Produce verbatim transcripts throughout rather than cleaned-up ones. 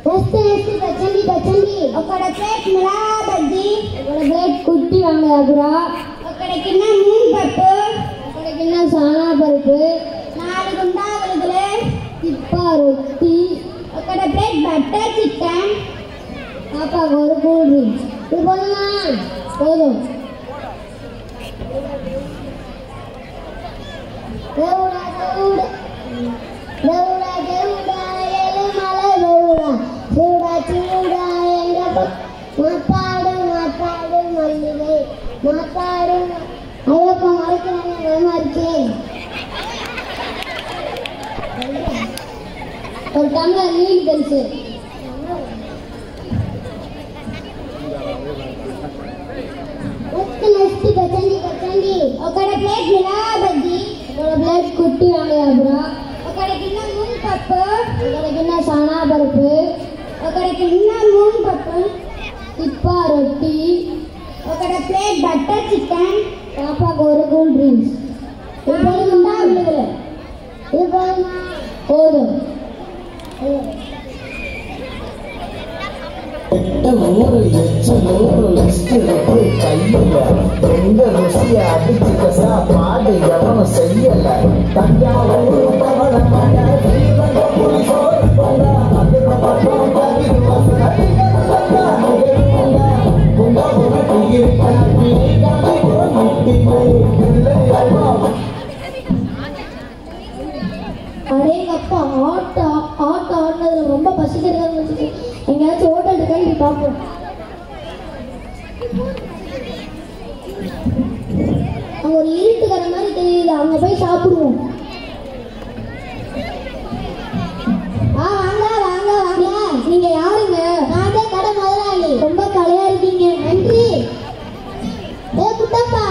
Next next बचंडी बचंडी ఒకడ ప్లేట్ మిలా బజ్జీ ఒకడ ప్లేట్ కుట్టి வாங்கடா ఒకడ కిన్న నూనె పప్పు ఒకడ కిన్న సానా పరుపు నాలుగు ఉండాగలుగులే తిప్పా రొట్టి ఒకడ ప్లేట్ బటర్ చికెన్ పాపా ஒரு கூல் ட்ரிங்க்ஸ் இது போதுமா போதும் தேவுடா தேவுடா தேவுடா தேவுடா ஏழு மலை தேவுடா சூடா சூடா எங்க மாத்தாடு மாத்தாடு மல்லிகை மாத்தாடு ஐயப்பா மறைக்கிறாங்க பயமா இருக்கே ஒரு டம்ளர் நீல் பெருசு నెక్స్ట్ బచండి బచండి ఒకడ ప్లేట్ మిలా బజ్జీ ఒకడ ప్లేట్ కుట్టి వాంగడా ఒకడ కిన్న నూనె పప్పు ఒకడ కిన్న సానా పరుపు ఒకడ కిన్న నూనె పప్పు తిప్పా రొట్టి ఒకడ ప్లేట్ బటర్ చికెన్ పాపా ஒரு கூல் ட்ரிங்க்ஸ் இது போதுமா உங்களுக்கு இது போதுமா போதும் நூறு எச்சு நூறு லிஸ்ட் கையில எங்க ருசிய அடிச்சுக்க சாப்பாடு எவனும் செய்யல தஞ்சாவூர் அடேங்கப்பா ஆட்டோ ஆட்டோ ஆடினதுல ரொம்ப பசிக்கிறது எங்கேயாச்சும் ஹோட்டல் இருக்கான்னு பார்ப்போம் அங்க ஒரு இருட்டுக்கிற மாதிரி தெரியுது அங்க போய் சாப்பிடுவோம் ஆ வாங்க வாங்க வாங்க நீங்க யாருங்க நான் தான் கடை முதலாளி ரொம்ப கலையா இருக்கீங்க நன்றி ஏ குட்டப்பா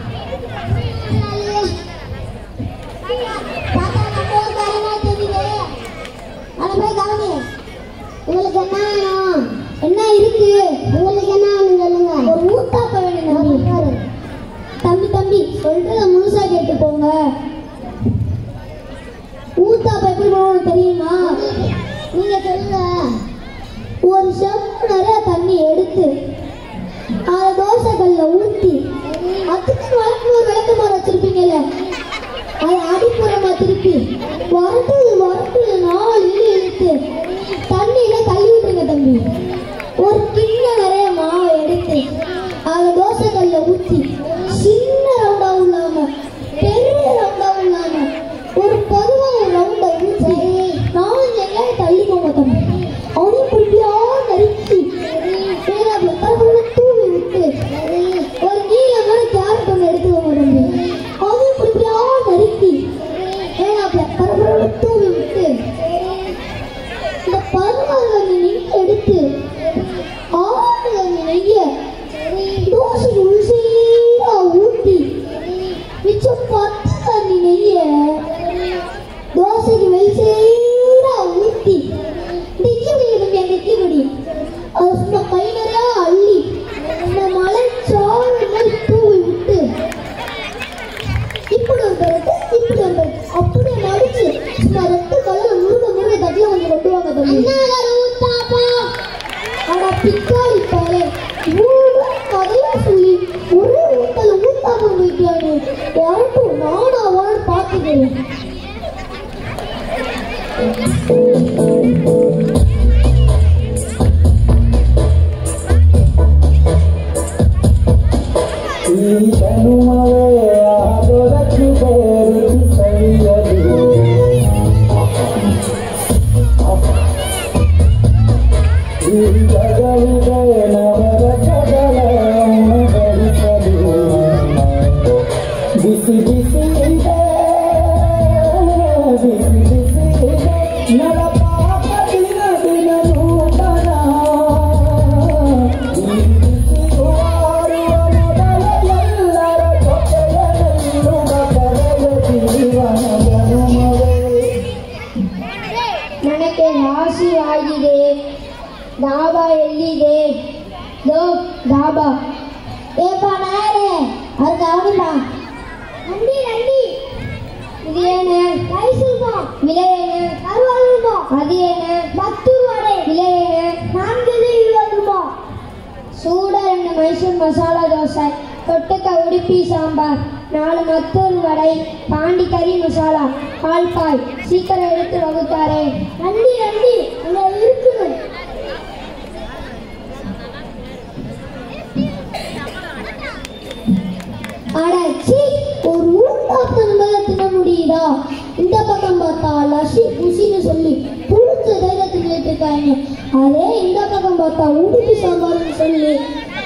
உங்களுக்கு என்ன வேணும் என்ன இருக்கு உங்களுக்கு என்ன வேணும் சொல்லுங்க ஒரு ஊத்தாப்ப வேணும் தம்பி தம்பி சொல்றத முழுசா கேட்டு போங்க ஊத்தாப்ப எப்படி போகணும் தெரியுமா நீங்க சொல்லுங்க ஒரு செம்பு நிறைய தண்ணி எடுத்து அதை தோசை கல்ல ஊத்தி அதுக்கு வழக்கு ஒரு விளக்கு மாற வச்சிருப்பீங்கல்ல அதை அடிப்புறமா திருப்பி வரட்டு வரட்டு நாலு இடி இழுத்து தண்ணியில தள்ளி விட்டுருங்க தம்பி ஒரு கிண்ணம் நிறைய மாவை எடுத்து அதை தோசை கல்ல ஊற்றி சின்ன ரவுண்டாவும் இல்லாம பெரிய ரவுண்டாவும் இல்லாம ஒரு பொதுவா ஒரு ரவுண்டை ஊற்றி நாலஞ்சு எங்கேயாவது தள்ளிக்கோங்க தம்பி அவனையும் பிடிப்பியா நறுக்கி பேராப்புல கருவுள்ள தூவி விட்டு ஒரு நீளமான கேரட் ஒன்று எடுத்துக்கோங்க தம்பி அவனையும் பிடிப்பியா நறுக்கி பேராப்புல கருவுள்ள தூவி விட்டு இந்த பருவங்களை நீங்க எடுத்து ஆறு நெய்ய தோசைக்கு உள்சீரா ஊட்டி மிச்சம் பத்து தண்ணி நெய்ய தோசைக்கு வெளிசீரா ஊட்டி டிக்கிபடி தம்பி அந்த டிக்கிபடி அது சும்மா கை நிறையா அள்ளி இந்த மலை சாறு மாதிரி தூவி விட்டு இப்படி ஒரு பெருட்டு இப்படி ஒரு பெருட்டு அப்படியே மடிச்சு சும்மா ரெண்டு கலர் முருக முருக தட்டில கொஞ்சம் கொண்டு வாங்க தம்பி ஆனா பிக்காளி பாரு மூணு கதையா சொல்லி ஒரே ஊட்டல ஊத்தாம போயிட்டாரு வரட்டும் நானா அவன் பார்த்துக்கிறேன் ನನಗೆ ವಾಸಿಯಾಗಿದೆ ದಾಬಾ ಎಲ್ಲಿದೆ ದೋ ದಾಬಾ ಏಪ ನಾರೆ ಅದು ಗವನಿಪಾ நண்டி நண்டி இது என்ன மைசூர் பாக் விலை என்ன அறுபது ரூபாய் அது என்ன பத்து ரூபாய் விலை என்ன மசாலா தோசை, தொட்டுக்க உடுப்பி சாம்பார், நாலு மத்தூர் வடை, பாண்டி கறி மசாலா, பால் பாய். சீக்கிரம் எடுத்து வகுத்தாரே. நன்றி நன்றி, அங்கே இருக்குது. அடச்சி, ஒரு ஊட்டாத்தன் மேல தின்ன முடியுதா? இந்த பக்கம் பார்த்தா லசி குசின்னு சொல்லி புளிச்ச தைரியத்தை தின்னுட்டு இருக்காங்க. அதே இந்த பக்கம் பார்த்தா உடுப்பி சாம்பார்னு சொல்லி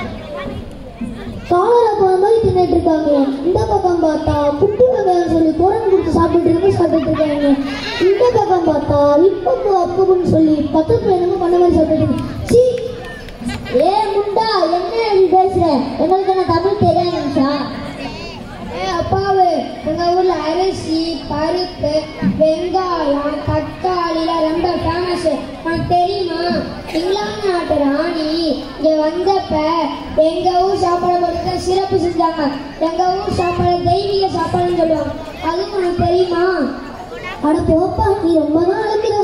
காலரை போன மாதிரி தின்னுட்டு இருக்காங்க. இந்த பக்கம் பார்த்தா புட்டு வெங்காயம் சொல்லி குரங்கு கொடுத்து சாப்பிட்டு இருக்க சாப்பிட்டு இருக்காங்க. இந்த பக்கம் பார்த்தா இப்பப்பு அப்புன்னு சொல்லி பக்கத்துல என்னமோ பண்ண மாதிரி சாப்பிட்டு இருக்காங்க. ஏ முண்டா, என்ன இப்படி பேசுற? எங்களுக்கு என்ன தமிழ் தெரியாதுச்சா? அப்பாவு, எங்க ஊர்ல அரிசி, பருப்பு, வெங்காயம், தக்காளிலாம் ரொம்ப ஃபேமஸ். உனக்கு தெரியுமா? இங்கிலாந்து நாட்டு ராணி இங்க வந்தப்ப எங்க ஊர் சாப்பாடு பற்றி சிறப்பு செஞ்சாங்க. எங்க ஊர் சாப்பாடு தெய்வீக சாப்பாடுன்னு சொல்லுவாங்க. அதுவும் உனக்கு தெரியுமா? அட போப்பா, நீ ரொம்ப தான் அழைக்கிற.